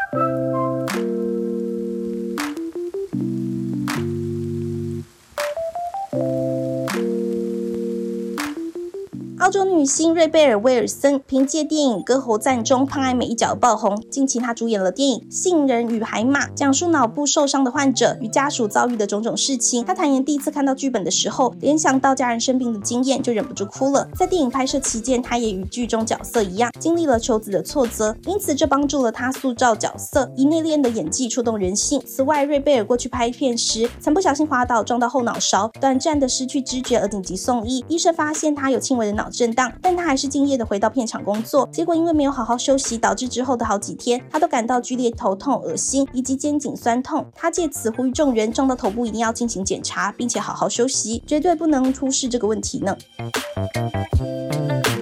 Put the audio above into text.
澳洲女星瑞贝尔·威尔森凭借电影《歌喉赞》中胖爱每一角爆红。近期她主演了电影《杏仁与海马》，讲述脑部受伤的患者与家属遭遇的种种事情。她坦言第一次看到剧本的时候，联想到家人生病的经验，就忍不住哭了。在电影拍摄期间，她也与剧中角色一样，经历了求子的挫折，因此这帮助了她塑造角色，以内敛的演技触动人心。此外，瑞贝尔过去拍片时，曾不小心滑倒，撞到后脑勺，短暂的失去知觉而紧急送医。医生发现她有轻微的脑震荡，但他还是敬业的回到片场工作。结果因为没有好好休息，导致之后的好几天，他都感到剧烈头痛、恶心以及肩颈酸痛。他借此呼吁众人，撞到头部一定要进行检查，并且好好休息，绝对不能出示这个问题呢。